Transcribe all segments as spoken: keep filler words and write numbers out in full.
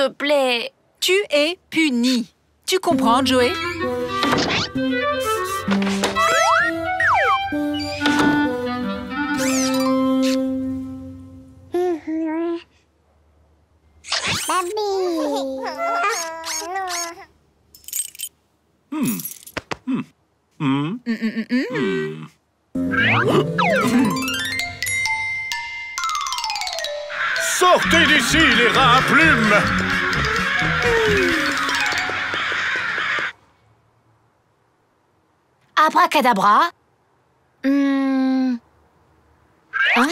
te plaît. Tu es puni. Tu comprends, Joey? Hmm. Hmm. Hmm. Mm, mm, mm, mm. Sortez d'ici, les rats à plumes! Abracadabra. Hmm. Hein?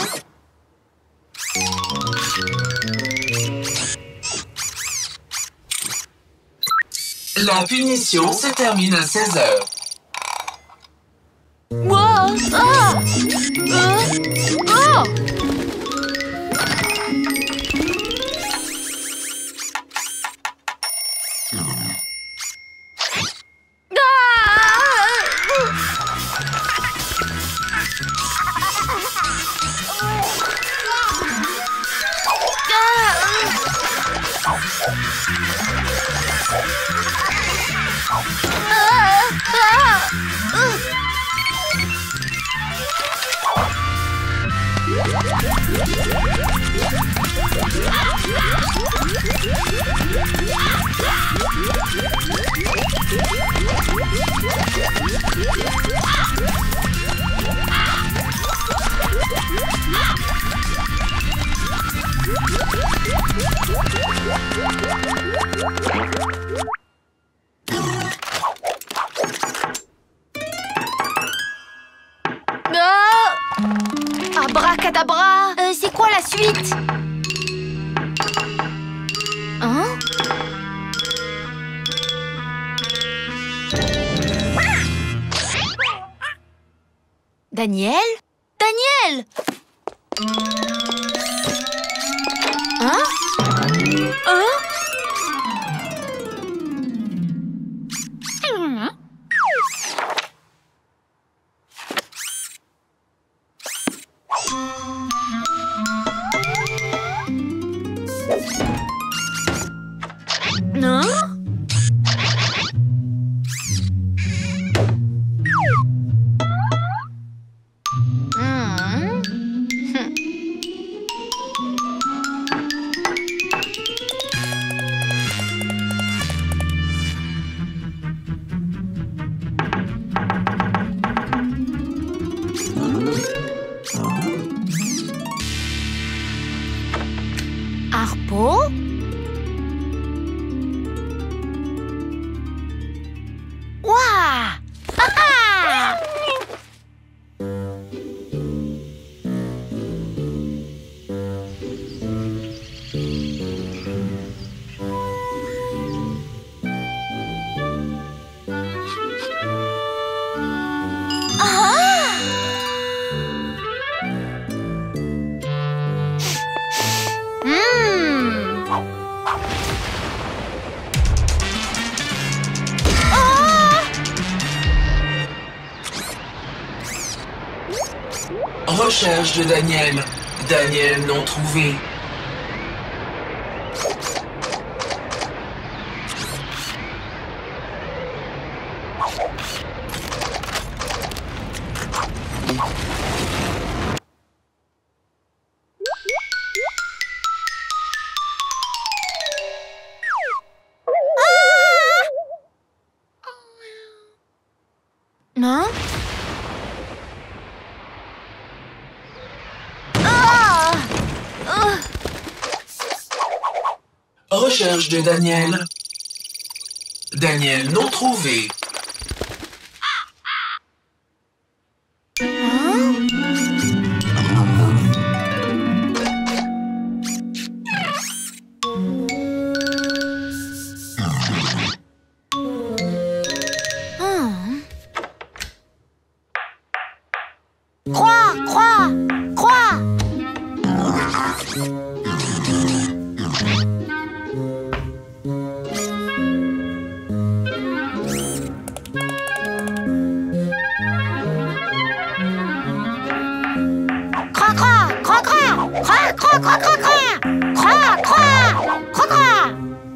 La punition se termine à seize heures. Wow! Ah! Euh? Oh! Abracadabra. Euh, c'est quoi la suite? Hein? Daniel? Daniel? Hein? Hein? Non? Hmm. Harpo? Ouah! Ah ah! Recherche de Daniel. Daniel non trouvé. Hein? Ah! Ah! Recherche de Daniel. Daniel non trouvé. Hein? Hum. Croix, croix, croix. Croix, croix, croix, croix, croix, croix, croix, croix, croix, croix, croix, croix, croix.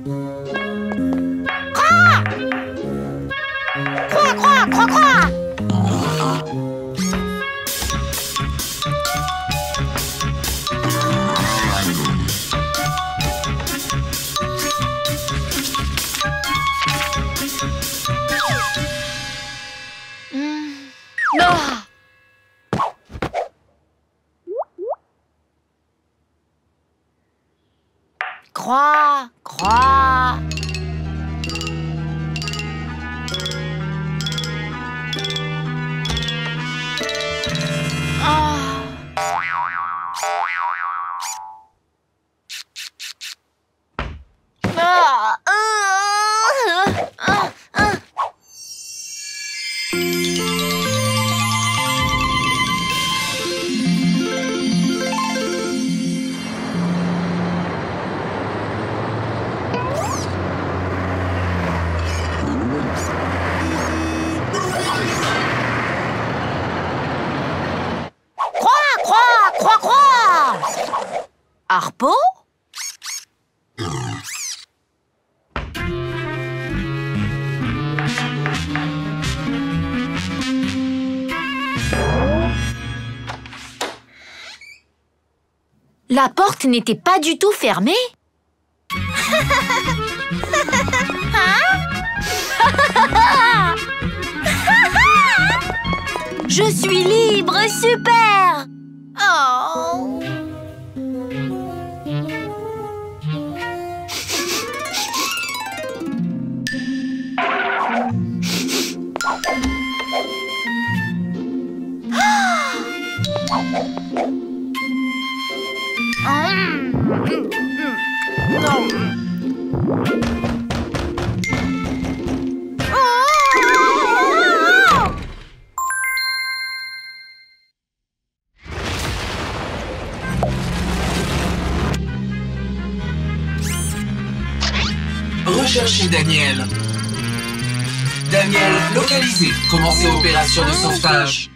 croix, croix. Ah. Ah, euh, ah, ah. Croix, croix, croix, croix. Harpo? La porte n'était pas du tout fermée. Je suis libre, super! Oh. Recherchez Daniel. Daniel, localisé. Commencez opération de sauvetage.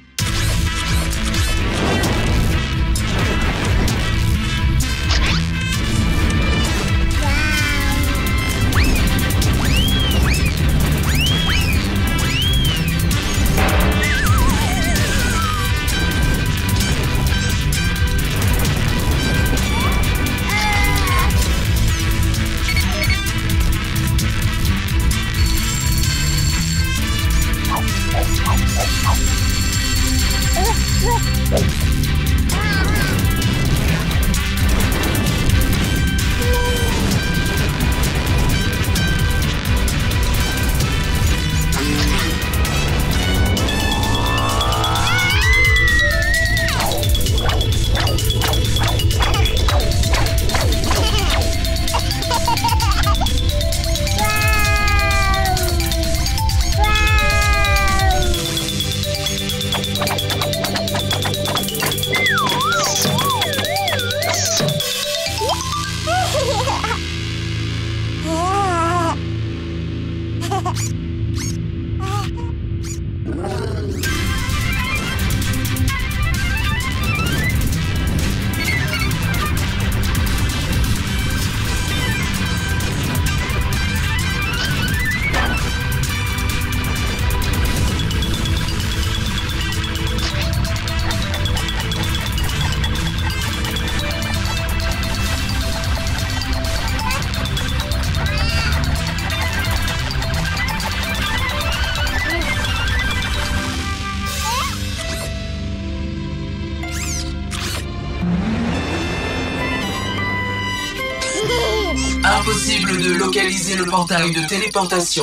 Impossible de localiser le portail de téléportation.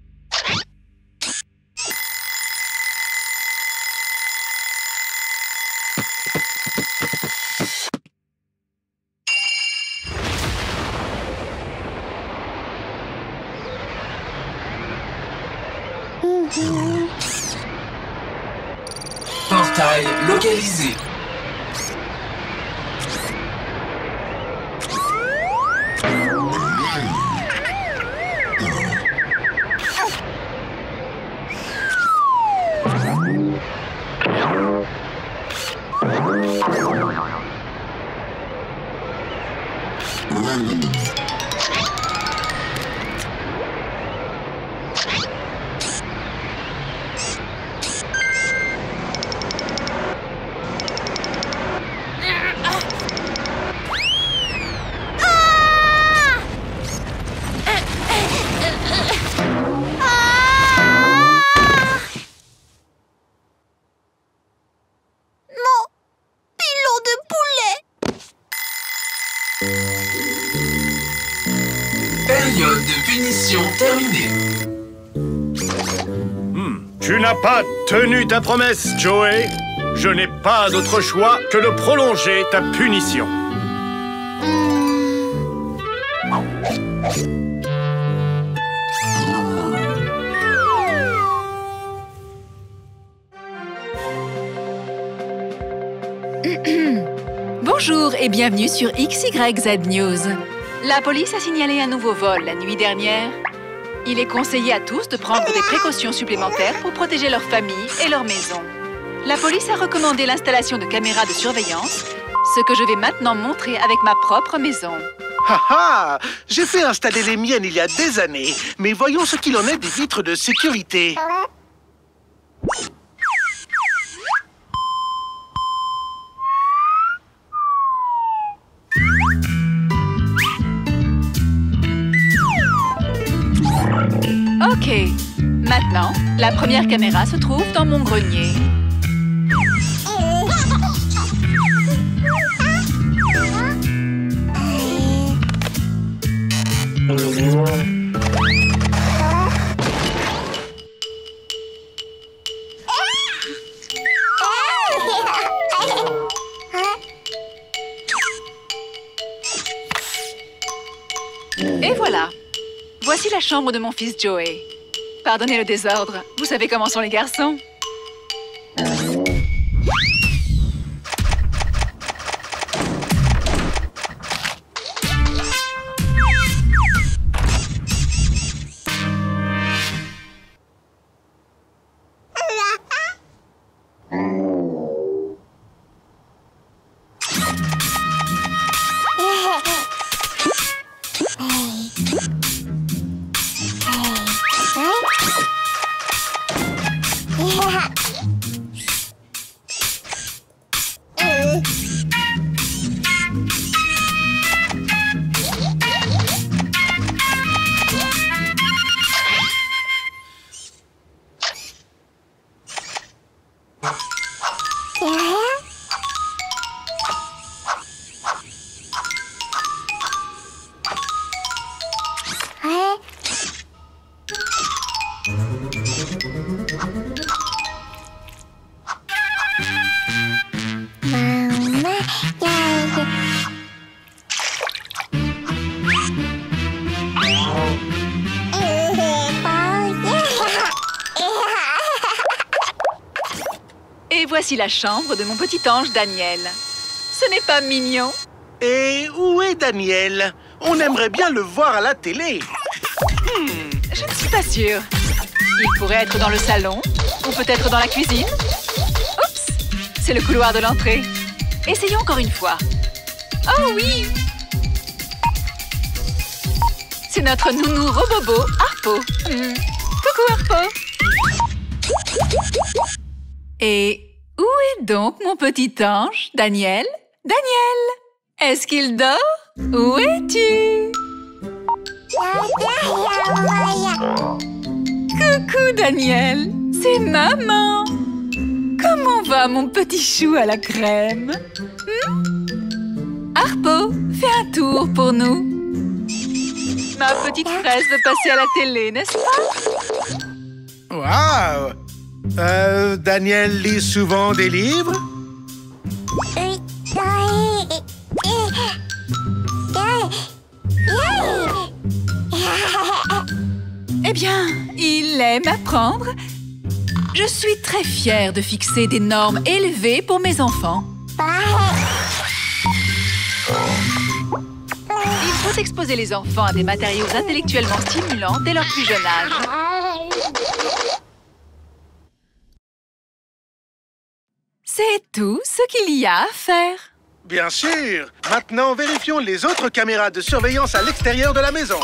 Portail localisé. Pilon de poulet. période de punition terminée. Hmm. Tu n'as pas tenu ta promesse, Joey. Je n'ai pas d'autre choix que de prolonger ta punition. Bonjour et bienvenue sur X Y Z News. La police a signalé un nouveau vol la nuit dernière. Il est conseillé à tous de prendre des précautions supplémentaires pour protéger leur famille et leur maison. La police a recommandé l'installation de caméras de surveillance, ce que je vais maintenant montrer avec ma propre maison. Ha ha! J'ai fait installer les miennes il y a des années, mais voyons ce qu'il en est des vitres de sécurité. Ok, maintenant, la première caméra se trouve dans mon grenier. Et voilà. Voici la chambre de mon fils Joey. Pardonnez le désordre, vous savez comment sont les garçons. Et voici la chambre de mon petit ange Daniel. Ce n'est pas mignon? Et où est Daniel? On aimerait bien le voir à la télé. Hmm, je ne suis pas sûre. Il pourrait être dans le salon, ou peut-être dans la cuisine. Oups! C'est le couloir de l'entrée. Essayons encore une fois. Oh oui! C'est notre nounou robobo, Harpo. Hmm. Coucou, Harpo! Et où est donc mon petit ange, Daniel? Daniel! Est-ce qu'il dort? Où es-tu? Coucou, Daniel! C'est maman! Comment va mon petit chou à la crème? Hmm? Harpo, fais un tour pour nous. Ma petite fraise veut passer à la télé, n'est-ce pas? Waouh! Euh, Daniel lit souvent des livres? Eh bien, il aime apprendre. Je suis très fière de fixer des normes élevées pour mes enfants. Il faut exposer les enfants à des matériaux intellectuellement stimulants dès leur plus jeune âge. C'est tout ce qu'il y a à faire. Bien sûr! Maintenant, vérifions les autres caméras de surveillance à l'extérieur de la maison.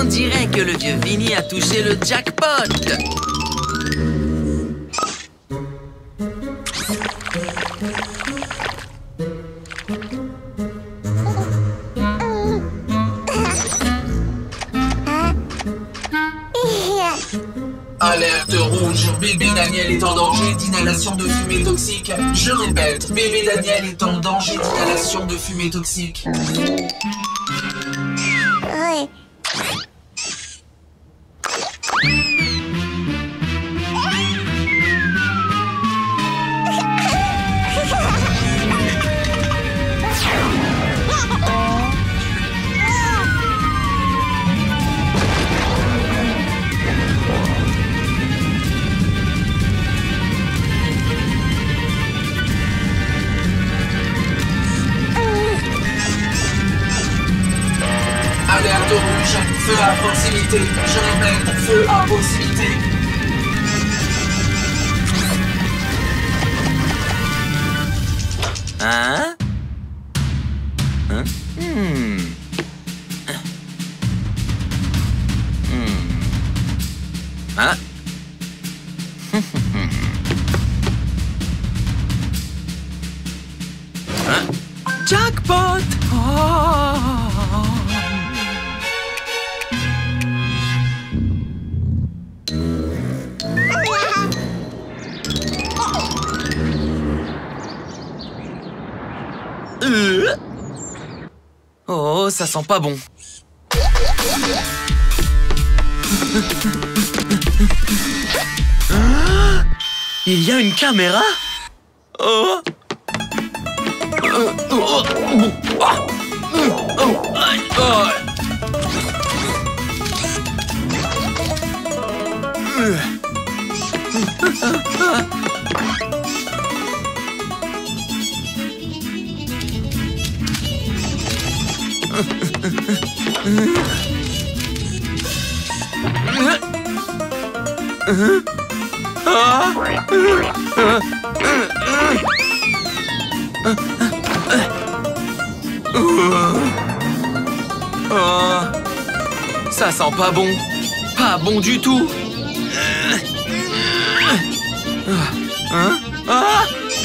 dirait que le vieux Vinny a touché le jackpot. Alerte rouge, bébé Daniel est en danger d'inhalation de fumée toxique. Je répète, bébé Daniel est en danger d'inhalation de fumée toxique. Ouais. Alerte rouge, feu à proximité. Je répète, feu à proximité. Hein? Hein? Hmm. Hmm. Hein? Hein? Jackpot! Oh. Euh. Oh, ça sent pas bon. Ah, il y a une caméra? Oh. Euh, oh. Ah. Oh. Aïe. Oh. Euh. Oh, ça sent pas bon, pas bon du tout. Hein? Ah!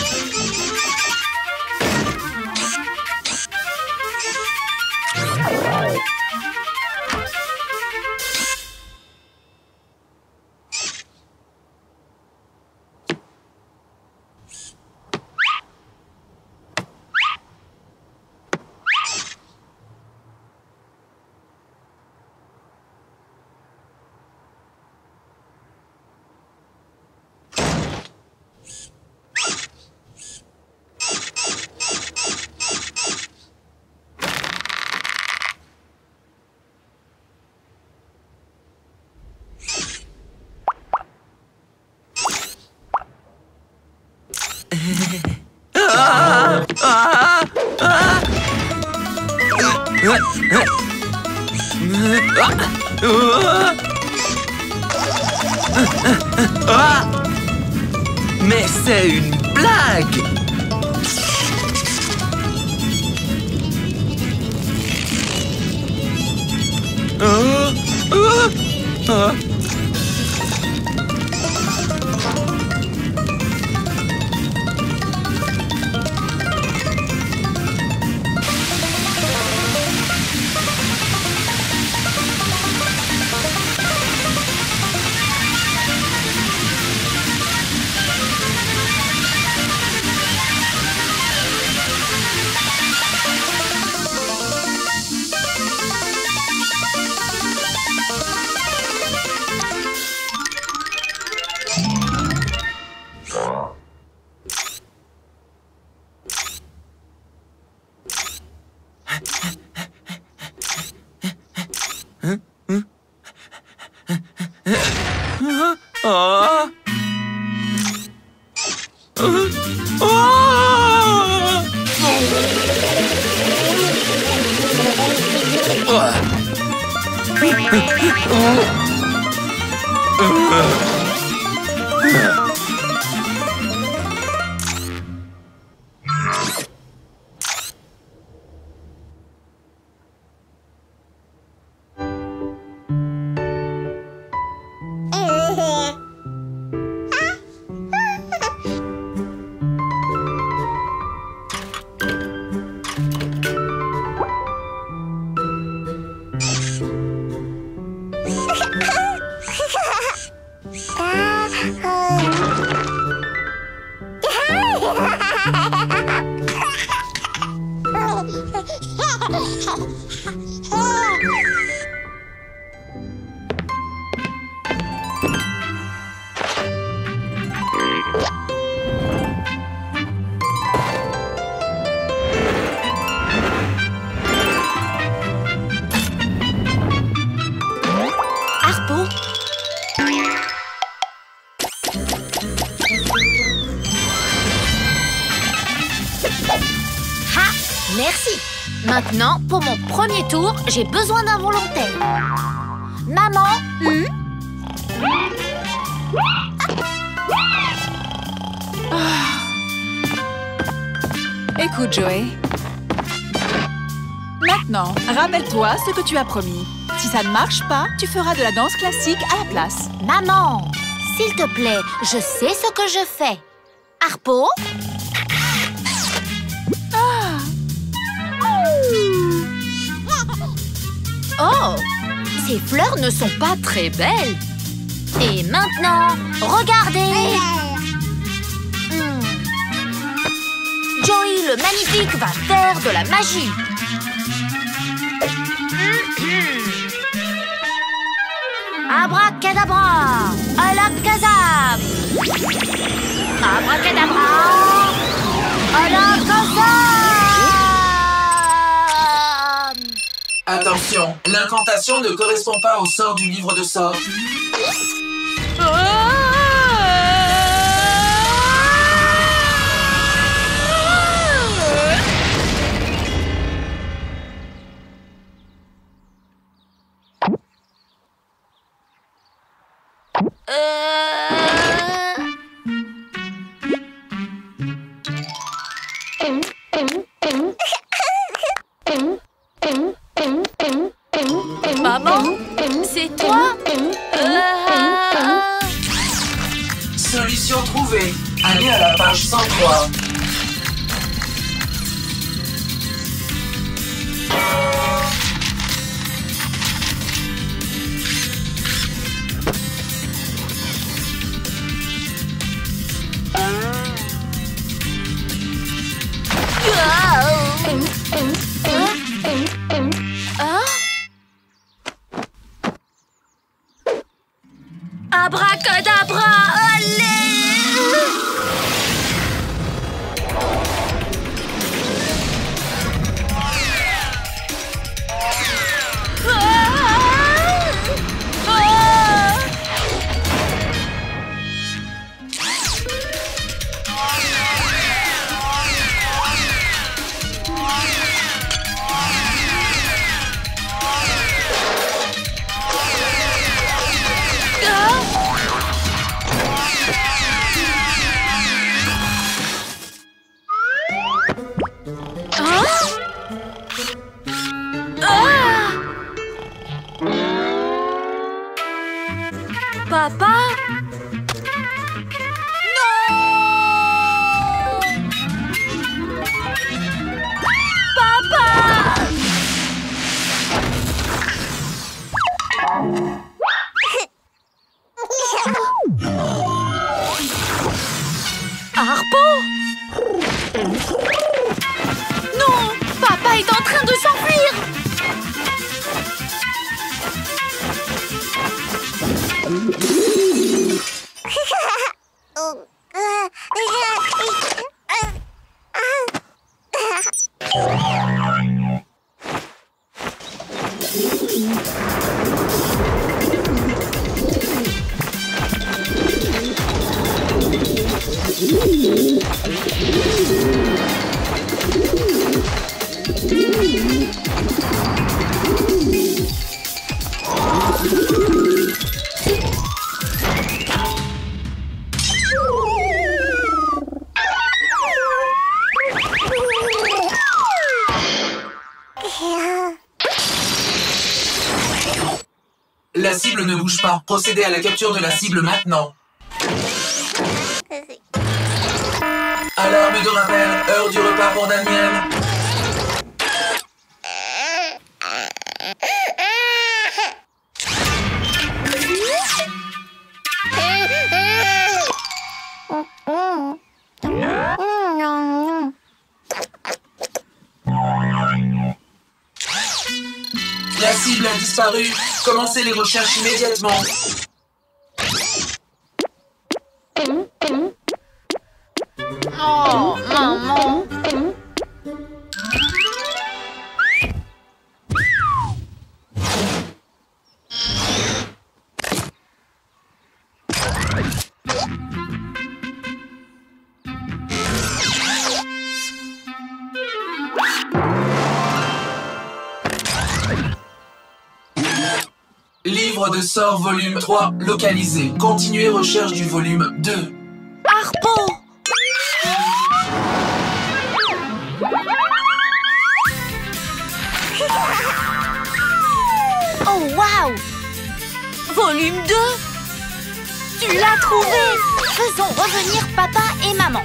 Ah! Mais c'est une blague! Ah! Ah! Ah! Merci. Maintenant, pour mon premier tour, j'ai besoin d'un volontaire. Maman, hmm? Écoute, Joey. Maintenant, rappelle-toi ce que tu as promis. Si ça ne marche pas, tu feras de la danse classique à la place. Maman, s'il te plaît, je sais ce que je fais. Harpo? Ah. Oh, ces fleurs ne sont pas très belles. Et maintenant, regardez. Hmm. Joey le magnifique va faire de la magie. Abracadabra, alakazam. Abracadabra, alakazam. Attention, l'incantation ne correspond pas au sort du livre de sorts. Maman, c'est toi? euh... Solution trouvée. Allez à la page cent trois. Abracadabra, allez! Papa? Non! Papa! Harpo? Non! Papa est en train de s'enfuir! La cible ne bouge pas. Procédez à la capture de la cible maintenant. Alarme de rappel. Heure du repas pour Daniel. La cible a disparu. Commencez les recherches immédiatement. Oh, maman. Livre de sort volume trois, localisé. Continuez recherche du volume deux. Harpo! Oh, waouh! Volume deux? Tu l'as trouvé! Faisons revenir papa et maman.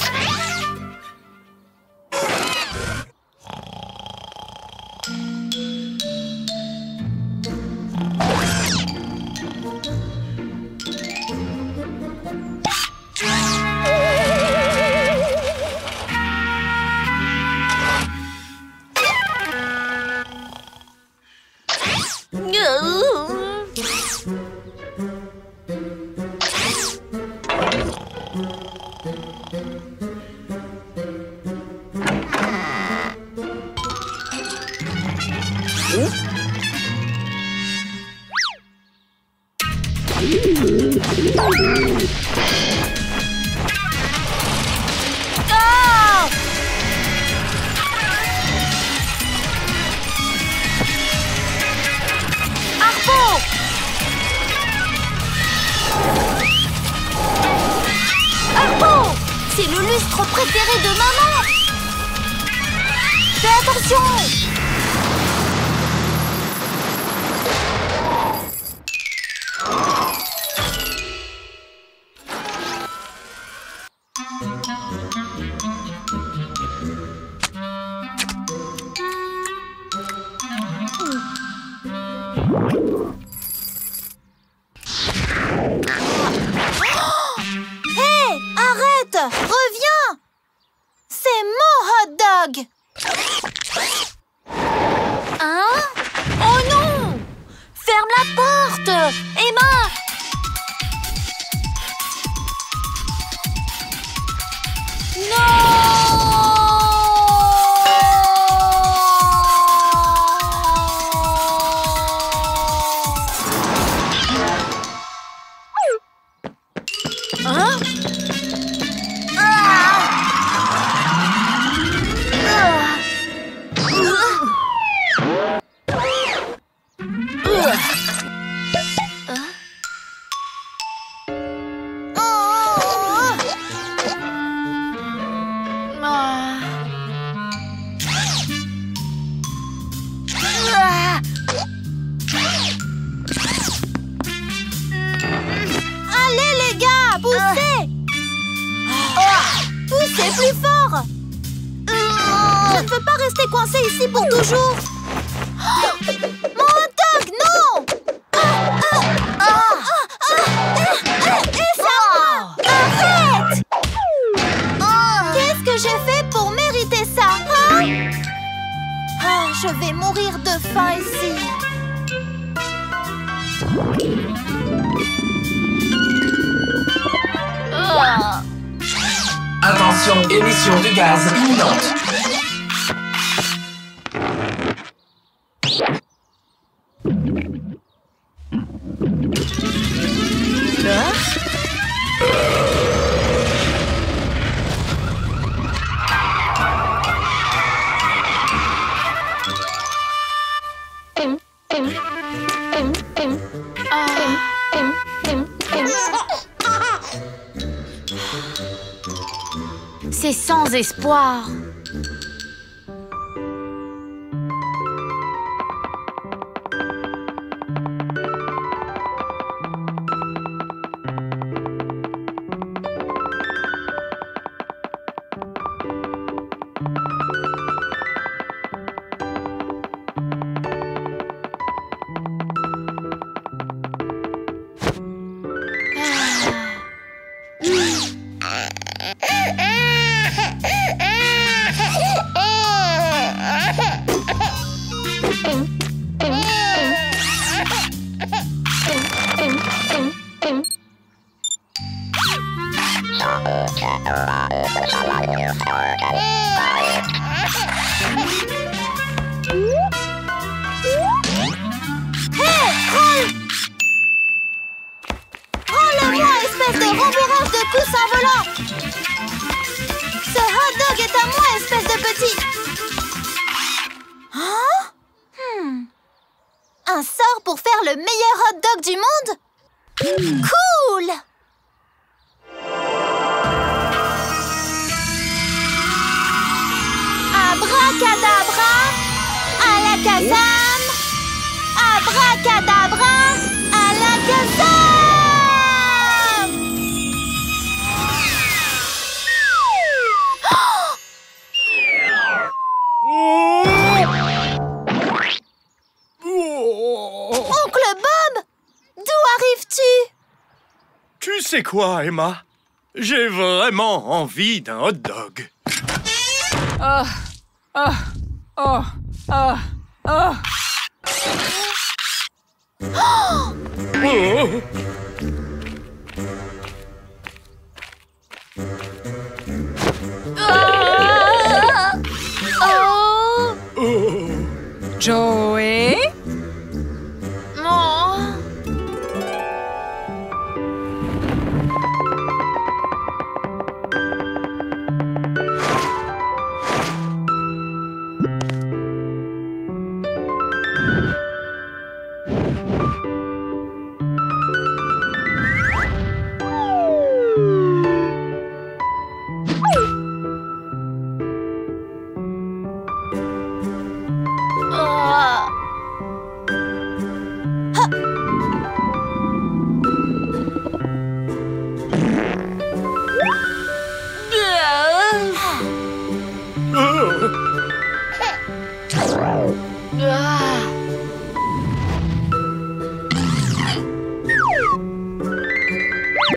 C'est le lustre préféré de maman. Fais attention. Reviens! C'est mon hot dog! Hein? Oh non! Ferme la porte! Emma! Non! Hein? Poussez plus fort! Je ne peux pas rester coincé ici pour toujours! Mon hot dog, non! Arrête! Qu'est-ce que j'ai fait pour mériter ça? Hein? Oh, je vais mourir de faim ici! Attention, émission de gaz imminente. C'est sans espoir. Un sort pour faire le meilleur hot dog du monde? Cool! Abracadabra, alakazam, abracadabra, alakazam! Oncle Bob, d'où arrives-tu? Tu sais quoi, Emma? J'ai vraiment envie d'un hot dog. Oh, oh, oh, oh, oh. Oh!